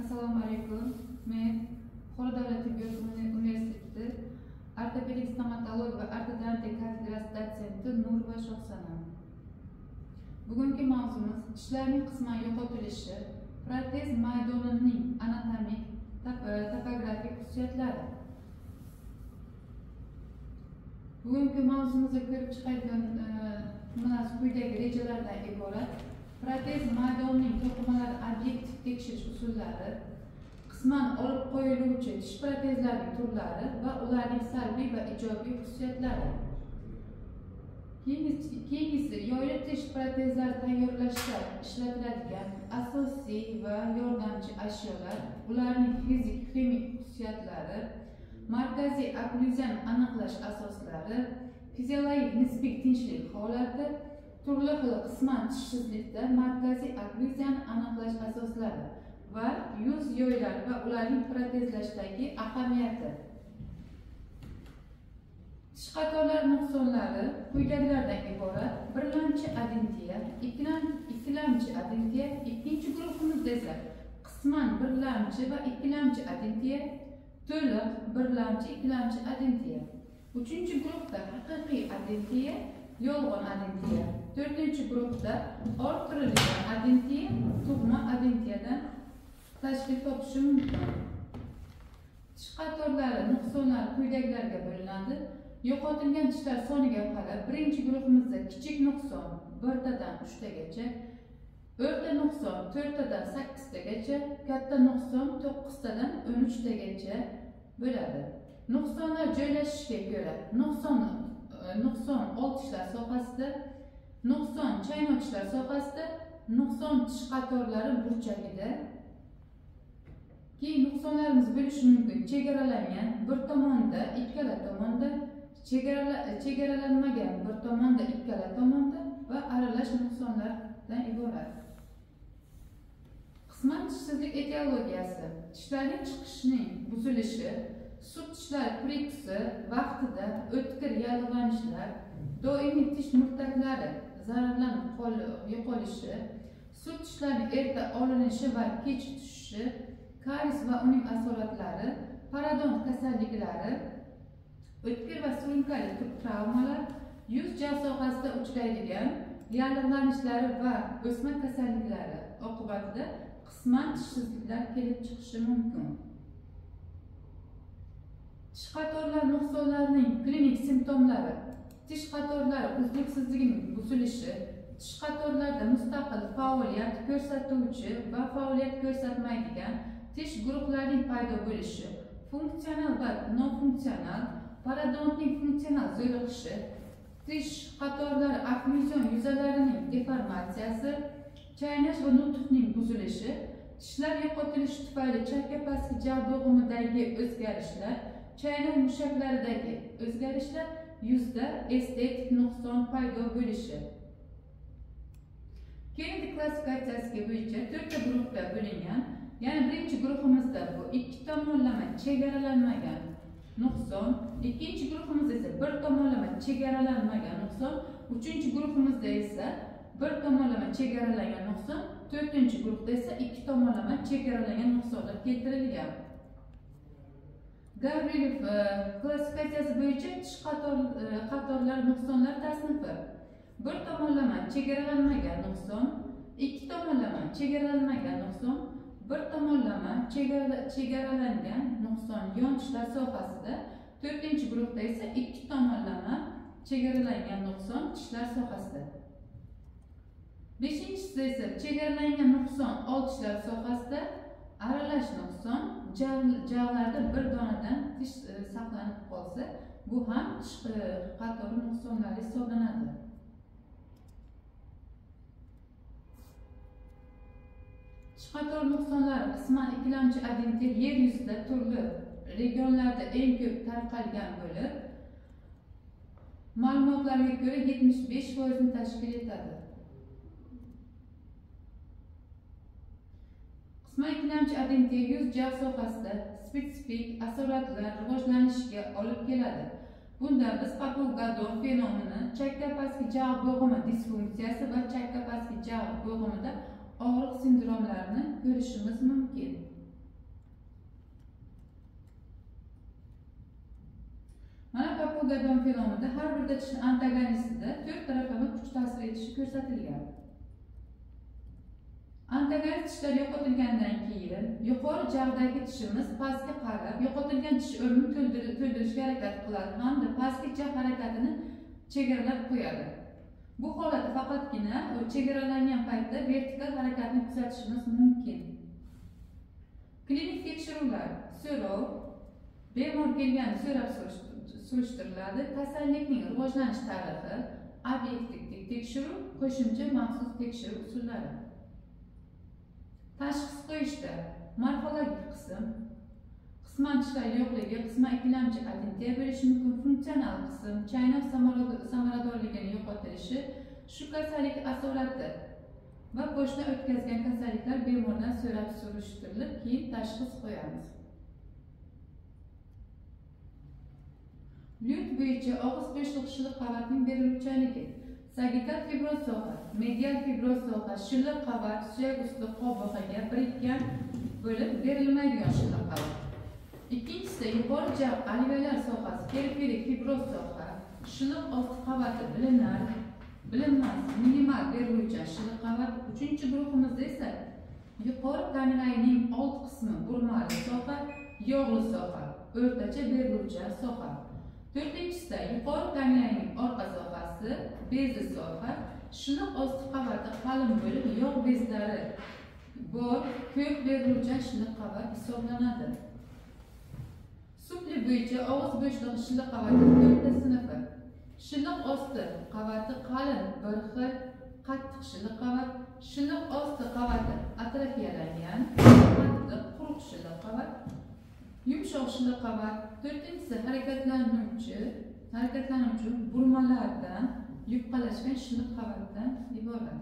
Assalomu alaykum. Men Buxoro davlat tibbiyot universiteti ortopedik stomatologiya va ortodontik kafedrasi dotsenti Nurova Shohsanam. Bugungi mavzumiz tishlarning qisman yo'qotilishi, protez maydonining anatomik, topografik xususiyatlari. Bugungi mavzumizda ko'rib chiqadigan nimalar quyidagi rejalardan iborat. Protez maydonining to'qimalari obyektiv tekshirish usullari, qisman olib qo'yiluvchi tish protezlarining turlari va ularning salbiy va ijobiy xususiyatlari. Keyingisi yoyli tish protezlari tayyorlashda ishlatiladigan asosiy va yordamchi ashyolar, ularning fizik, ximik xususiyatlari, markaziy oklyuziyani aniqlash asoslari, fiziologik nisbiy tinchlik holati, turli xil qisman tishsizlikda markaziy oklyuziyani aniqlash asoslari va yuz yoylari va ularning protezlashdagi ahamiyati. Tish qatorlari nuqsonlari quyidagilardan iborat: birlamchi adentiya, ikkilamchi adentiya, ikkinchi guruhimizda esa qisman birlamchi va ikkilamchi adentiya, to'liq birlamchi, ikkilamchi adentiya. Uchinchi guruhda haqiqiy adentiya, yolg'on adentiya. To'rtinchi guruhda orttirilgan adentiya, tug'ma adentiyadan tashkil topishi mumkin. Tish qatorlari nuqsonlari quyidagilarga bo'linadi. Yo'qotilgan tishlar soniga qarab, birinchi guruhimizda kichik nuqson 1tadan 3tagacha, o'rta nuqson 4tadan 8tagacha, katta nuqson 9tadan 13tagacha bo'ladi. Nuqsonlar joylashishiga ko'ra, nuqson old tishlar sohasida, nuqson chaynoq tishlar sohasida, nuqson tish qatorlari burchagida. Keyin nuqsonlarimiz bo'lishi mumkin: chegaralangan bir tomonda, ikkala tomonda, chegaralanmagan bir tomonda, ikkala tomonda va aralash nuqsonlardan iborat. Qisman tishsizlik etiologiyasi: tishlarning chiqishining buzilishi, sut tishlar prikusi vaqtida o'tkir yallig'lanishlar, doimiy tish murtaklari zararlanib yo'qolishi, sut tishlarning erta olinishi va kech tushishi, karies va uning asoratlari, parodont kasalliklari, o'tkir va surunkali tub travmalar, yuz jag sohasida uchraydigan yallig'lanishlari va o'sma kasalliklari oqibatida qisman tishsizliklar kelib chiqishi mumkin. Tish qatorlari nuqsonlarining klinik simptomlari: tish qatorlari uzluksizligining buzilishi, tish qatorlarida mustaqil faoliyat ko'rsatuvchi va faoliyat ko'rsatmaydigan tish guruhlarining paydo bo'lishi, funksional va nofunksional, parodontning funksional zo'riqishi, tish qatorlari okklyuzion yuzalarining deformatsiyasi, chaynash va nutqning buzilishi, tishlar yo'qotilishi tufayli chakka pastki jag bo'g'imidagi o'zgarishlar, chaynak mushaklaridagi o'zgarishlar, yuzda estetik nuqson paydo bo'lishi. Genetik klassifikatsiyasiga bo'yicha 4ta guruhga bo'lingan. Ya'ni birinchi guruhimizda bu ikki tomonlama chegaralanmagan nuqson, ikkinchi guruhimizda esa bir tomonlama chegaralanmagan nuqson, uchinchi guruhimizda esa bir tomonlama chegaralangan nuqson, to'rtinchi guruhda esa ikki tomonlama chegaralangan nuqsonlar keltirilgan. Gavrilov klassifikatsiyasi bo'yicha tish qatorlari nuqsonlar tasnifi: bir tomonlama chegaralanmagan nuqson, ikki tomonlama chegaralanmagan nuqson, bir tomonlama chegaralangan nuqson yon tishlar sohasida, to'rtinchi guruhda esa ikki tomonlama chegaralangan nuqson tishlar sohasida. Beshinchisi esa chegaralangan nuqson old tishlar sohasida, aralash nuqson jag'larda bir donadan tish saqlanib qolsa, bu ham tish qatori nuqsonlari hisoblanadi. Tish qator nuqsonlari qisman ikkilamchi adentiya yer yuzida turli regionlarda eng ko'p tarqalgan bo'lib, ma'lumotlarga ko'ra 75% ni tashkil etadi. Qisman ikkilamchi adentiya yuz jag sohasida spetsifik asoratlar rivojlanishiga olib keladi. Bunda biz papugadon fenomeni, chakka pastki jag bo'g'imi disfunksiyasi va chakka pastki jag bo'g'imida og'riq sindromlarini ko'rishimiz mumkin. Tish qatorlari nuqsonlari qisman ikkilamchi adentiya yer yuzida turli regionlarda eng ko'p tarqalgan bo'lib, ma'lumotlarga ko'ra 75% ni tashkil etadi. Qisman ikkilamchi adentiya yuz jag sohasida spetsifik asoratlar rivojlanishiga olib keladi. Bunda biz papugadon fenomeni, chakka pastki jag bo'g'imi disfunksiyasi va chakka pastki jag bo'g'imida og'riq sindromlarini ko'rishimiz mumkin. Avogadro fenomida har bir tishning antagonistida 4 taraflama kuch ta'sir etishi ko'rsatilgan. Antagonist tishlar yo'qotilgandan keyin yuqori jag'dagi tishimiz pastga qarab yo'qotilgan tish o'rnini to'ldirishga harakat qiladi hamda pastki jag' harakatini chegaralab qo'yadi. Bu holatda faqatgina chegaralangan paytda vertikal harakatni kuzatishimiz mumkin. Klinik tekshiruvlar: so'rov, bemor kelgani so'rab surishtiriladi, kasallikning rivojlanish tarixi, obyektiv tekshiruv, qo'shimcha maxsus tekshiruv usullari. Tashxis qo'yishda morfologik qism, qisman tishlar yo'qligi, qisman ikkilamchi adentiya bo'lishi mumkin, funksional qism, chaynoq samaradorligini yo'qotilishi, shu kasallik asorati va qo'shni o'tkazgan kasalliklar bemordan so'rab surishtirilib, keyin tashxis qo'yamiz. Lyut bo'yicha og'iz bo'shliq shilliq qavatning beriluvchanligi. Sagital fibroz soha, medial fibroz soha, shilliq qavat suyak usti qobig'iga birikkan bo'lib berilmaydigan shilliq qavat. Ikkinchisi yuqori jag' alveolar sohasi, periferik fibroz soha, shilliq osti qavati bilinmas minimal beriluvchan shilliq qavat. Uchinchi guruhimizda esa yuqori tanglayning old qismi burmali soha, yog'li soha, o'rtacha beriluvchan soha. To'rtinchisida yuqori tanglayning orqa sohasi, bezli soha, shilliq osti qavati qalin bo'lib, yog' bezlari bor, ko'p beriluvchan shilliq qavat hisoblanadi. Supli bo'yicha og'iz bo'shlig'i shilliq qavati 4 sinfi. Shilliq osti qavati qalin, bir xil, qattiq shilliq qavat, shilliq osti qavati atrofiyalangan, qattiq, quruq shilliq qavat, yumshoq shilliq qavat. To'rtinchisi harakatlanuvchi burmalardan yupqalashgan shilliq qavatdan iborat.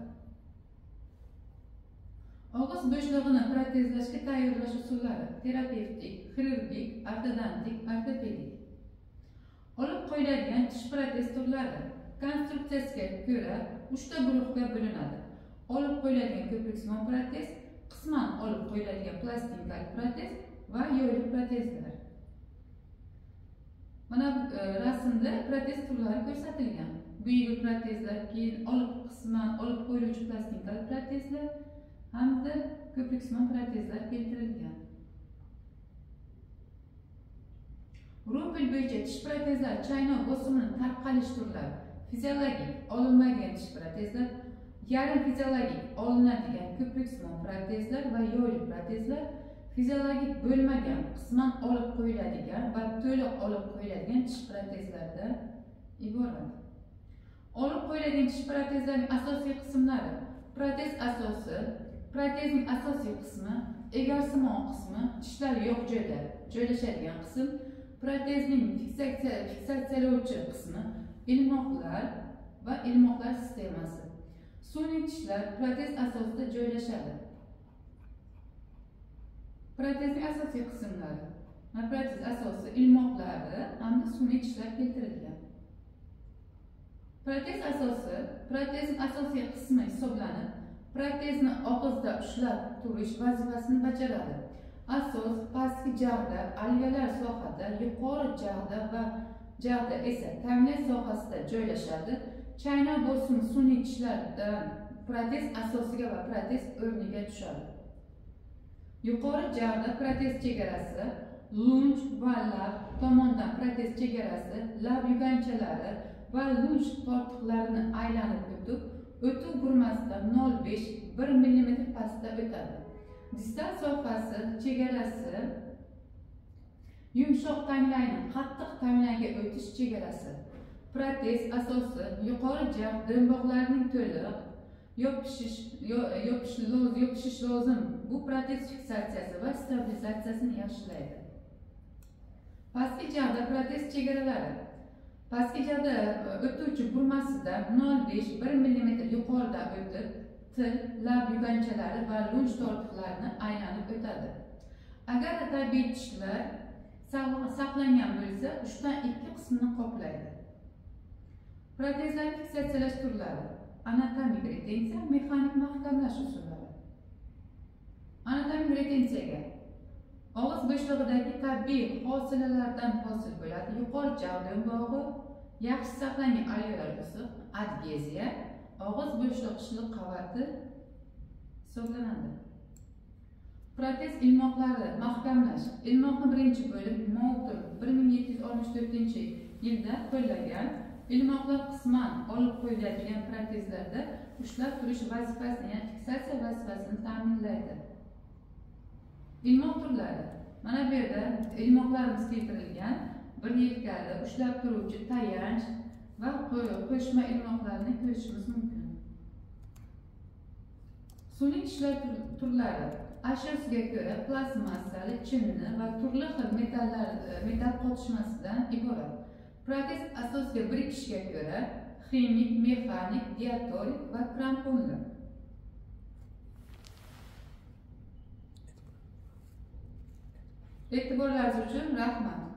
Og'iz bo'shlig'ini protezlashga tayyorlash usullari: terapevtik, xirurgik, ortodontik, ortopedik. Olib qo'yiladigan tish protez turlari konstruksiyasiga ko'ra 3 ta guruhga bo'linadi. Olib qo'yiladigan ko'priksimon protez, qisman olib qo'yiladigan plastinkali protez va yo'l protezlar. Mana rasmda protez turlari ko'rsatilgan. Bu yil protezlar, keyin qisman olib qo'yiluvchi plastinkali protezlar hamda ko'priksimon protezlar keltirilgan. Rupel bo'yicha tish protezlar chaynoq bosimini tarqalish turlari: fiziologik olinmaydigan tish protezlar, yarim fiziologik olinadigan ko'priksimon protezlar va yo'l protezlar, fiziologik bo'lmagan, qisman olib qo'yiladigan va to'liq olib qo'yiladigan tish protezlardan iborat. Olib qo'yiladigan tish protezlarning asosiy qismlari: protez asosi, protezning asosiy qismi, egarsimon qismi, tishlar yo'q joyda joylashadigan qism, protezning fiksatsiyalovchi qismi, ilmoqlar va ilmoqlar sistemasi. Sun'iy tishlar protez asosida joylashadi. Protezning asosiy qismlari: protez asosi, ilmoqlari hamda sun'iy tishlar keltirilgan. Protez asosi protezning asosiy qismi hisoblanib, protezni og'izda ushlab turish vazifasini bajaradi. Asos pastki jag'da, alveolar sohada, yuqori jag'da va jag'da esa tanglay sohasida joylashadi. Chaynoq bosimi sun'iy tishlardan protez asosiga va protez o'rniga tushadi. Yuqori jag'da protez chegarasi, lunj va lab tomonidan protez chegarasi, lab yuganchalari va lunj tortiqlarini aylanib o'tib, o'tuv burmasidan 0,5-1 mm pastda o'tadi. Distal sohasi chegarasi, yumshoq tanglayning qattiq tanglayga o'tish chegarasi. Protez asosi yuqori jag' do'mboqlarining to'liq yopishish lozim. Bu protez fiksatsiyasi va stabilizatsiyasini yaxshilaydi. Pastki jag'da protez chegaralari: pastki jag'da o'tuvchi burmasidan 0,5-1 mm yuqoridan o'tib, til, lab yuganchalari va lunj tortiqlarini aylanib o'tadi. Agar tabiiy tishlar saqlangan bo'lsa, 3dan 2 qismini qoplaydi. Protezlarni fiksatsiyalash turlari: anatomik retensiya, mexanik mahkamlash usullari. Anatomik retensiyaga og'iz bo'shlig'idagi tabiiy hosilalardan hosil bo'ladi. Yuqori javdon bog'i, yaxshi saqlangan alveolar o'siq, adgeziya, og'iz bo'shliq ishliq qavati hisoblanadi. Protez ilmoqlari mahkamlash. Ilmoqni birinchi bo'lim Moulton 1764-yilda qo'llagan. Ilmoqlar qisman olib qo'yiladigan protezlarda ushlab turish vazifasini, ya'ni fiksatsiya vazifasini ta'minlaydi. Ilmoq turlari. Mana bu yerda ilmoqlarimiz keltirilgan. Bir yelkali ushlab turuvchi tayanch va qo'shma ilmoqlarni ko'rishimiz mumkin. Sun'iy tishlar turlari. Ashyosiga ko'ra plastmassali, chinni va turli xil metall qotishmasidan iborat. Protez asosiga birikishga ko'ra ximik, mexanik, diatorik va kramponlar. E'tiborlaringiz uchun rahmat.